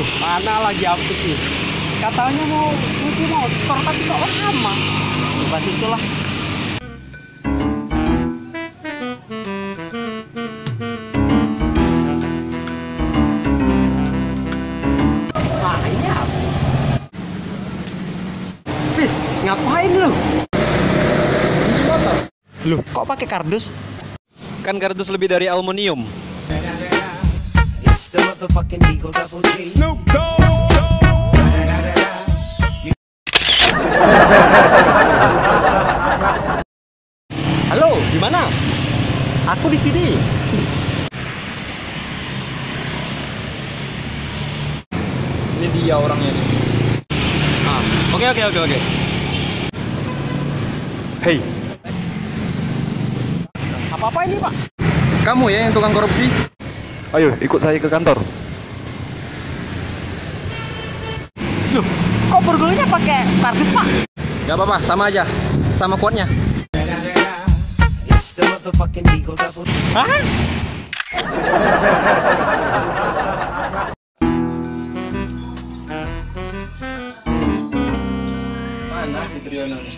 Mana lagi Apis nih? Katanya mau cuci motor tapi kok lama. Coba susul lah. Nah, ini Apis. Apis, ngapain lu? Cuci motor. Loh, kok pakai kardus? Kan kardus lebih dari aluminium. Halo, di mana? Aku di sini. Ini dia orangnya nih. Oke. Hei, Apa-apa ini, Pak? kamu ya yang tukang korupsi? Ayo, ikut saya ke kantor. Loh, kok burgolnya pakai kardus, Pak? Gak apa-apa, sama aja. Sama kuatnya. Hah? Mana si Triono nih?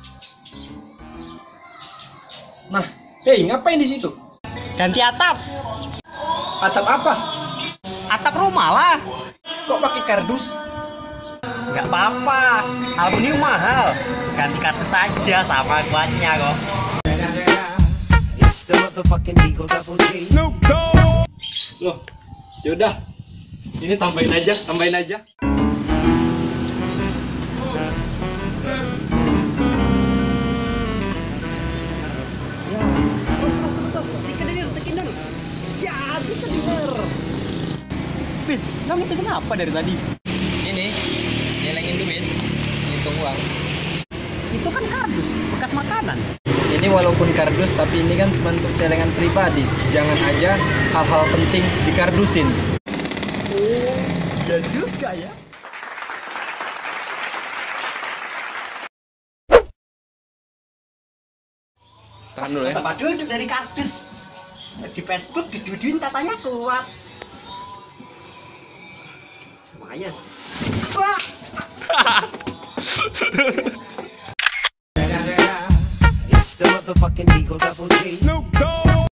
Nah, hei, ngapain di situ? Ganti atap. Atap apa? Atap rumah lah. Kok pakai kardus? Nggak apa-apa. Aluminium mahal. Ganti kardus saja sama kuatnya kok. Loh, yaudah. Ini tambahin aja. Terus. Cikenir. Ya, cikenir. Bis, kamu itu kenapa dari tadi? Ini, nyelengin duit, hitung uang. Itu kan kardus, bekas makanan. Ini walaupun kardus, tapi ini kan cuma untuk celengan pribadi. Jangan aja hal-hal penting dikardusin. Oh, ya juga ya. Tahan dulu ya. Tempat duduk dari kardus. Di Facebook diduduin katanya kuat. Lumayan. Wah. It's the motherfucking Eagle Double G. Snoop Dogg.